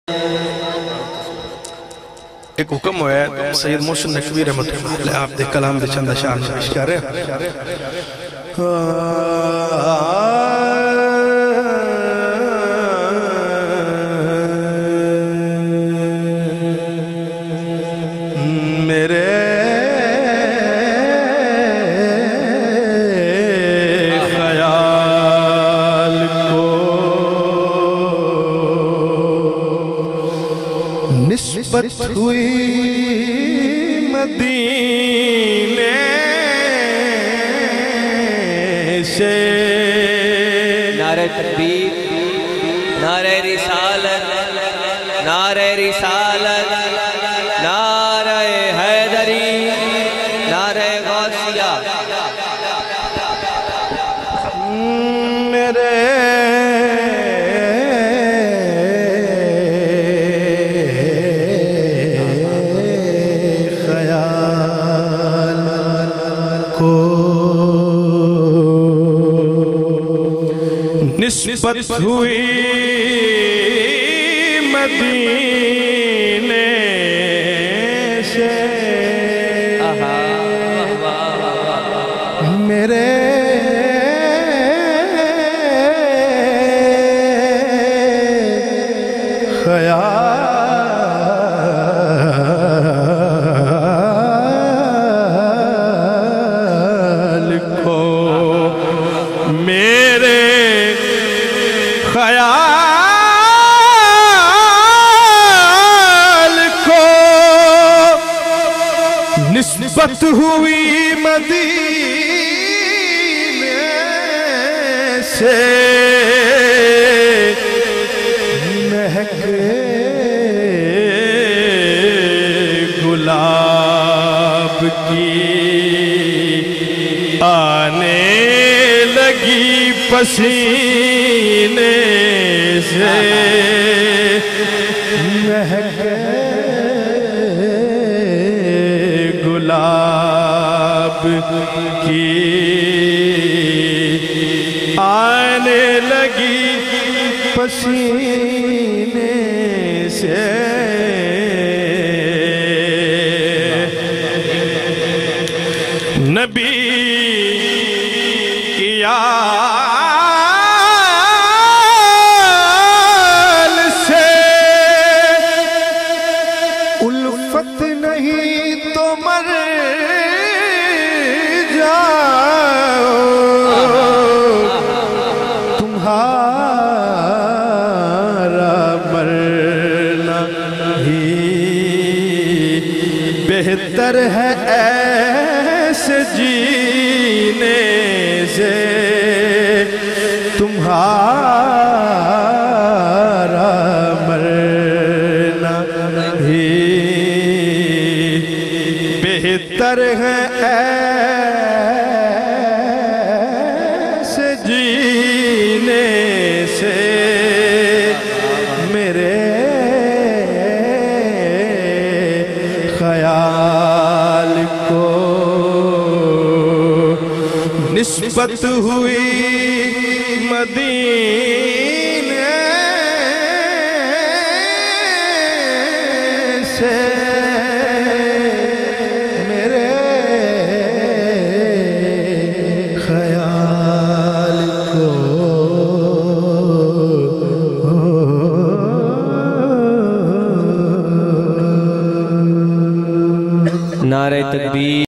एक हुक्म होया तो सैयद मोहसिन नकवी रहमतुल्लाह अलैह आप दे कलाम दे चंद अशार पेश कर रहे मेरे ख्याल को निस्बत हुई मदीने से। नारे तकबीर, नारे रिसालत, नारे रिसालत, नारे हैदरी, नारे गौसिया। मेरे ख्याल को निस्बत हुई मदीने से। मेरे ख्याल को मेरे ख्याल को निस्बत हुई मदीने से। महक गुलाब की आने लगी पसीने से। महक गुलाब की आने लगी पसीने से। नबी की आल से उल्फत नहीं तो मर जाओ। तुम्हारा मरना ही बेहतर है ऐसे जीने से। तुम्हारा मरना ही बेहतर है ऐसे जीने से। मेरे ख्याल को निस्बत हुई मदीने से। मेरे ख्याल को नारे तकबीर।